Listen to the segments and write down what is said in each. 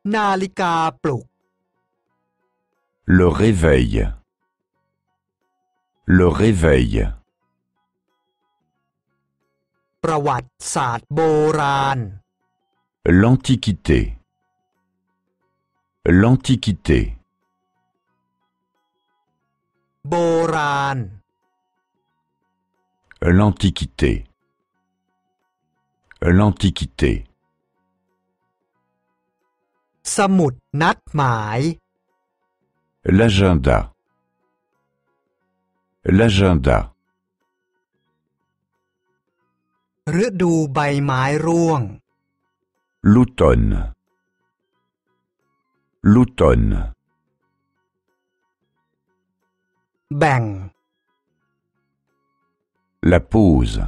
นาฬิกาปลุก Le réveil. Le réveil. ประวัติศาสตร์โบราณ L'Antiquité. L'Antiquité. โบราณ L'Antiquité. L'Antiquité. สมุดนัดหมาย L'agenda. L'agenda. ฤดูใบไม้ร่วง L'automne. L'automne. แบ่ง La pause.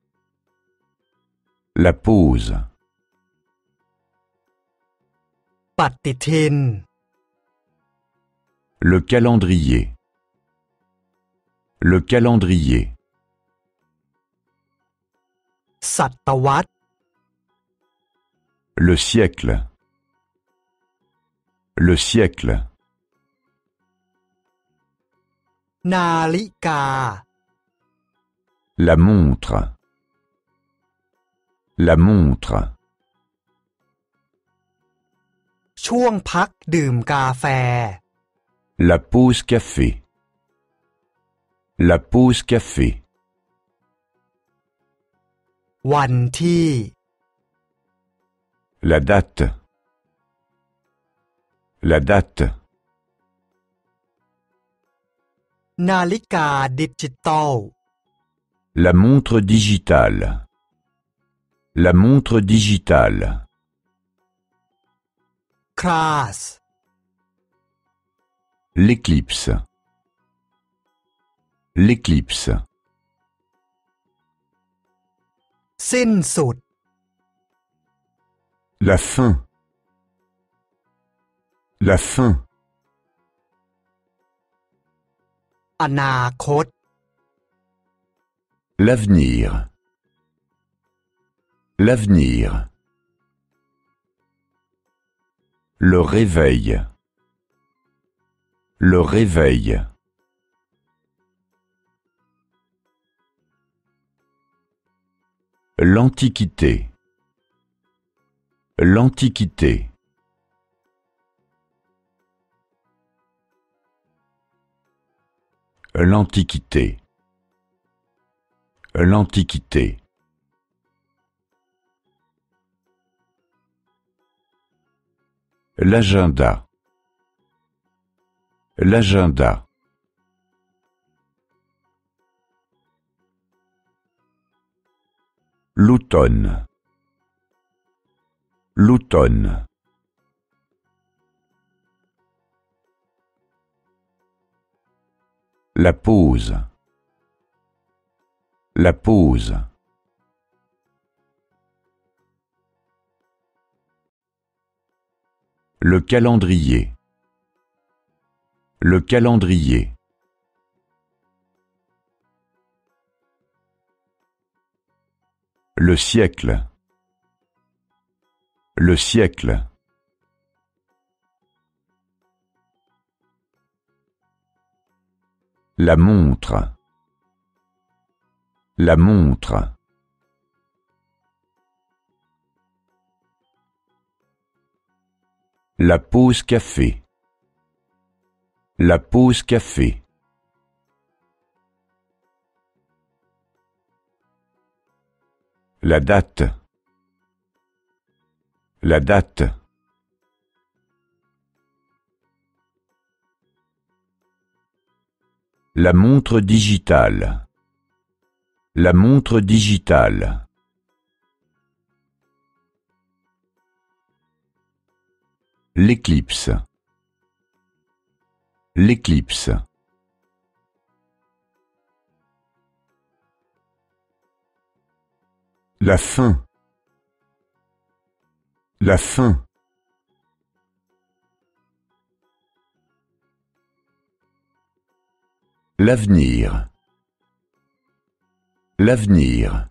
La pause. ปฏิทิน Le calendrier. Le calendrier. ศตวรรษ Le siècle. Le siècle. นาฬิกา La montre. La montre. ช่วงพักดื่มกาแฟ La pause café. La pause café. วันที่ La date. La date. นาฬิกาดิจิตอล La montre digitale. La montre digitale. คลาส L'éclipse. L'éclipse. สิ้นสุด La fin. La fin. อนาคต L'avenir. L'avenir. Le réveil. Le réveil. L'Antiquité. L'Antiquité. L'Antiquité. L'Antiquité. L'agenda. L'agenda. L'automne. L'automne. La pause. La pause. Le calendrier. Le calendrier. Le siècle. Le siècle. La montre. La montre. La pause café. La pause café. La date. La date. La montre digitale. La montre digitale. L'éclipse. L'éclipse. La fin. La fin. L'avenir. L'avenir.